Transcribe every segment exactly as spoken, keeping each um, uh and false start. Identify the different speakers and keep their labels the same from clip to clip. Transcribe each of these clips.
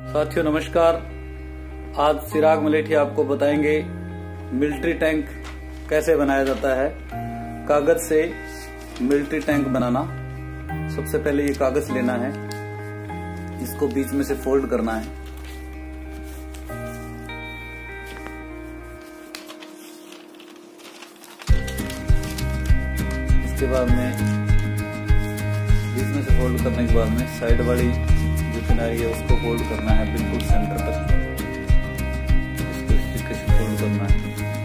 Speaker 1: साथियों नमस्कार। आज चिराग मलेठिया आपको बताएंगे मिलिट्री टैंक कैसे बनाया जाता है। कागज से मिलिट्री टैंक बनाना। सबसे पहले ये कागज लेना है, इसको बीच में से फोल्ड करना है। इसके बाद में बीच में से फोल्ड करने के बाद में साइड वाली जो किनारी है उसको फोल्ड करना है बिल्कुल सेंटर तक। इसको इस तरीके से फोल्ड करना है।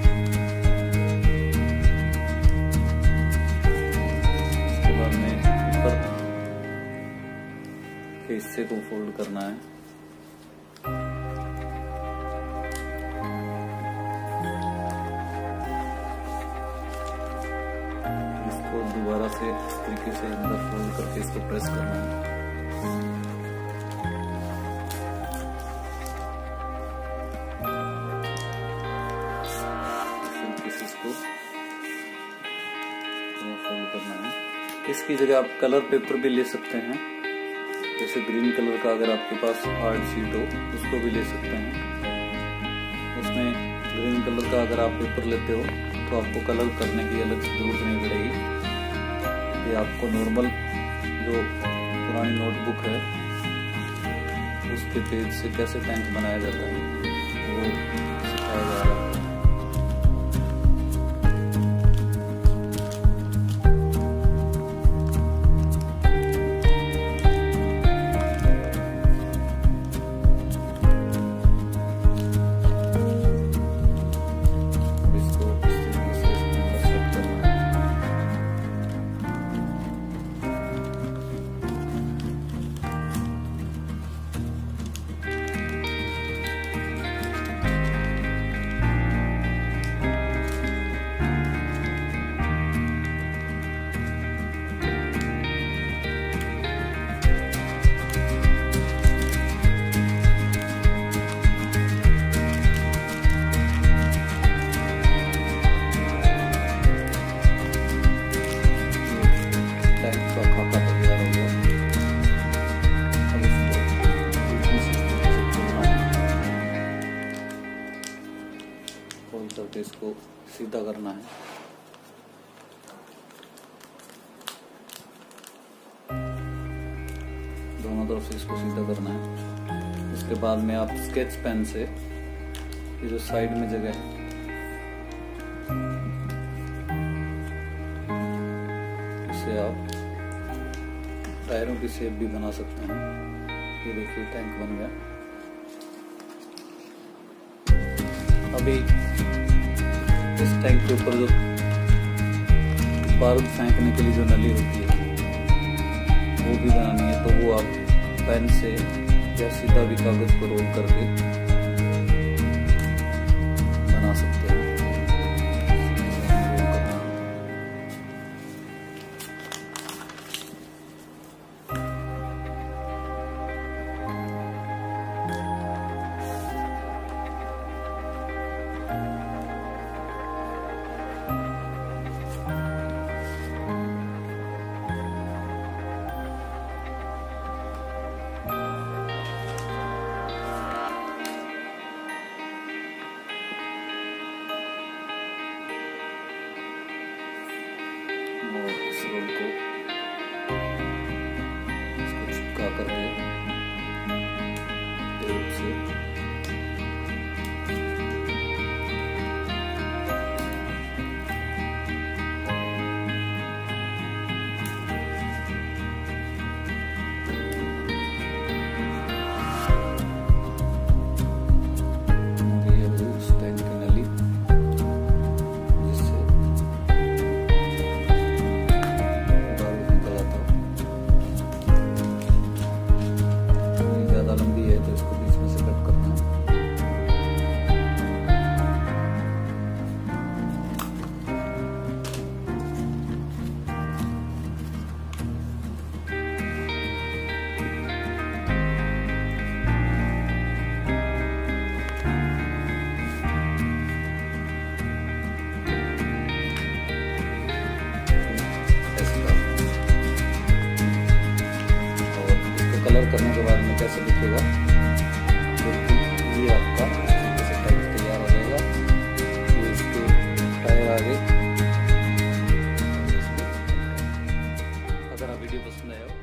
Speaker 1: इसके बाद में ऊपर के हिस्से को फोल्ड करना है। इसको दोबारा से इस तरीके से अंदर फोल्ड करके इसको प्रेस करना है। फोल्ड करना है। इसकी जगह आप कलर पेपर भी ले सकते हैं, जैसे ग्रीन कलर का अगर आपके पास हार्ड शीट हो उसको भी ले सकते हैं। उसमें ग्रीन कलर का अगर आप पेपर लेते हो तो आपको कलर करने की अलग से जरूरत नहीं पड़ेगी। ये आपको नॉर्मल जो पुरानी नोटबुक है उसके पेज से कैसे टैंक बनाया जाता है वो सिखाया जा रहा है। करके इसको सीधा करना है। दोनों तरफ से इसको सीधा करना है। इसके बाद में आप स्केच पेन से ये जो साइड में जगह है इसे आप टायरों की शेप भी बना सकते हैं। ये देखिए टैंक बन गया। अभी इस टैंक के ऊपर जो बारूद फेंकने के लिए जो नली होती है वो भी बनानी है, तो वो आप पेन से या सीधा भी कागज को रोल करके बना सकते हैं। इस रोल को इसको चिपका करके टेप से कलर करने के बाद में कैसे दिखेगा आगे। अगर आप वीडियो पसंद आया हो